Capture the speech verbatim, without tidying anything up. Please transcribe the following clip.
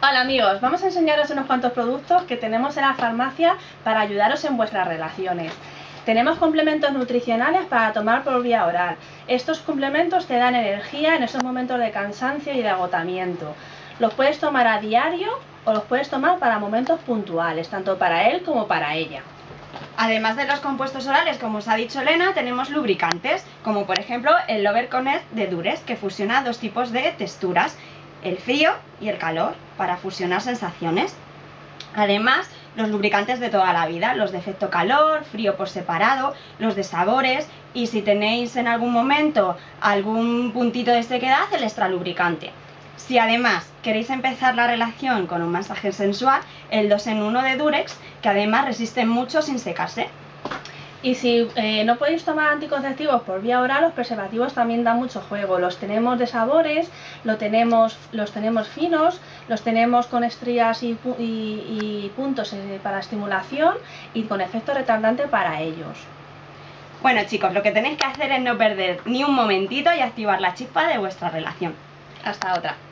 Hola amigos, vamos a enseñaros unos cuantos productos que tenemos en la farmacia para ayudaros en vuestras relaciones. Tenemos complementos nutricionales para tomar por vía oral. Estos complementos te dan energía en esos momentos de cansancio y de agotamiento. Los puedes tomar a diario o los puedes tomar para momentos puntuales, tanto para él como para ella. Además de los compuestos orales, como os ha dicho Elena, tenemos lubricantes, como por ejemplo el Lover Connect de Dures, que fusiona dos tipos de texturas, el frío y el calor, para fusionar sensaciones. Además, los lubricantes de toda la vida, los de efecto calor, frío por separado, los de sabores, y si tenéis en algún momento algún puntito de sequedad, el extra lubricante. Si además queréis empezar la relación con un masaje sensual, el dos en uno de Durex, que además resiste mucho sin secarse. Y si eh, no podéis tomar anticonceptivos por vía oral, los preservativos también dan mucho juego. Los tenemos de sabores, lo tenemos, los tenemos finos, los tenemos con estrías y, y, y puntos eh, para estimulación y con efecto retardante para ellos. Bueno chicos, lo que tenéis que hacer es no perder ni un momentito y activar la chispa de vuestra relación. Hasta otra.